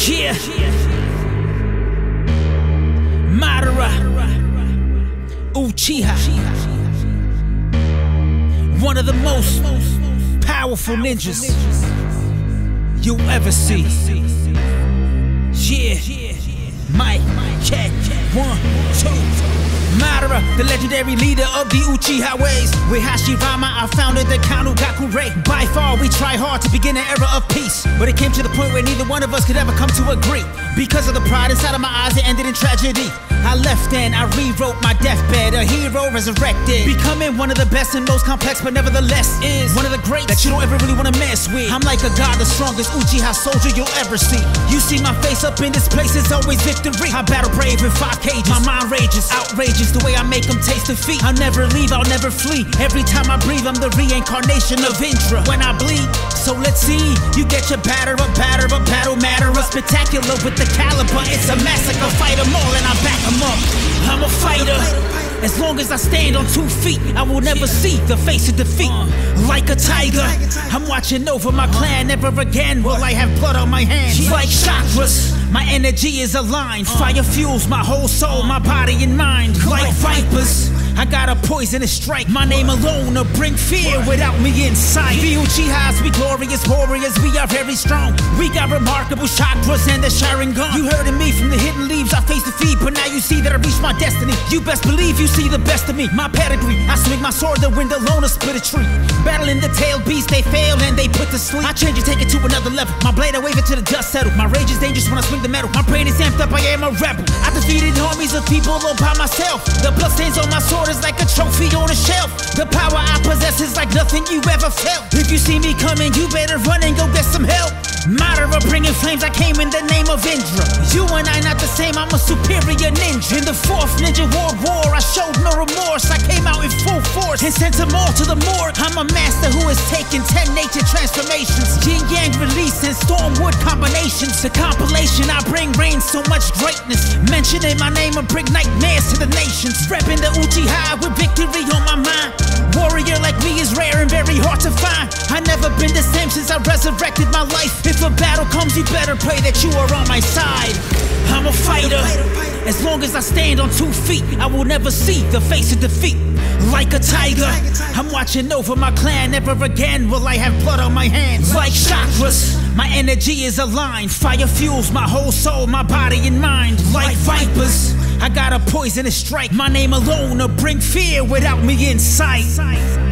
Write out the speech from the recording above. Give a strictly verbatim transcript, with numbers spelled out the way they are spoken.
Yeah. Madara Uchiha, one of the most powerful ninjas you'll ever see. Yeah. Mike, check, one, two. Madara, the legendary leader of the Uchiha ways. With Hashirama, I founded the Kanugaku-rei. By far, we try hard to begin an era of peace, but it came to the point where neither one of us could ever come to agree. Because of the pride inside of my eyes, it ended in tragedy. I left and I rewrote my deathbed, a hero resurrected, becoming one of the best and most complex, but nevertheless is one of the greats that you don't ever really want to mess with. I'm like a god, the strongest Uchiha soldier you'll ever see. You see my face up in this place, it's always victory. I battle brave in five cages, my mind rages, outrageous the way I make them taste defeat. I'll never leave, I'll never flee. Every time I breathe, I'm the reincarnation of Indra when I bleed. So let's see, you get your batter up, batter up, battle matter up. Spectacular with the caliber, it's a massacre. Fight them all and I back them up. I'm a fighter. As long as I stand on two feet, I will never see the face of defeat. Like a tiger, I'm watching over my clan. Never again will I have blood on my hands. Like chakras, my energy is aligned. Fire fuels my whole soul, my body and mind. Like vipers, I got a poisonous strike. My name alone will bring fear without me inside. The Uchihas, we glorious warriors, we are very strong. We got remarkable chakras and the Sharingan. You heard of me from the hidden leaves, I face defeat, but now you see that I reached my destiny. You best believe you see the best of me, my pedigree. I swing my sword, the wind alone will split a tree. Battling the tail beast, they fail and they put to sleep. I change it, take it to another level. My blade, I wave it to the dust settle. My rage is dangerous when I swing the metal. My brain is amped up, I am a rebel. I defeated armies of people all by myself. The blood stains on my sword is like a trophy on a shelf. The power I possess is like nothing you ever felt. If you see me coming, you better run and go get some help. Madara bringing flames, I came in the name of Indra. You and I not the same, I'm a superior ninja. In the fourth Ninja World War, I showed no remorse. I came out in full force and sent them all to the morgue. I'm a master who has taken ten nature transformations, yin yang release and stormwood combinations. The compilation I bring reigns so much greatness. Mentioning my name will bring nightmares to the nations. Repping the Uchiha with victory on my mind. Warrior like me is rare and very hard to find. I never been the same since I resurrected my life. If a battle comes, you better pray that you are on my side. I'm a fighter. As long as I stand on two feet, I will never see the face of defeat. Like a tiger, I'm watching over my clan. Never again will I have blood on my hands. Like chakras, my energy is aligned. Fire fuels my whole soul, my body and mind. Like vipers, I got a poisonous strike. My name alone will bring fear without me in sight.